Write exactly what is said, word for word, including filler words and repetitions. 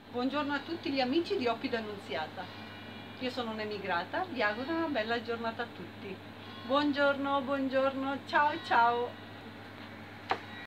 Buongiorno a tutti gli amici di Oppido Annunziata. Io sono un'emigrata, vi auguro una bella giornata a tutti. Buongiorno, buongiorno, ciao ciao!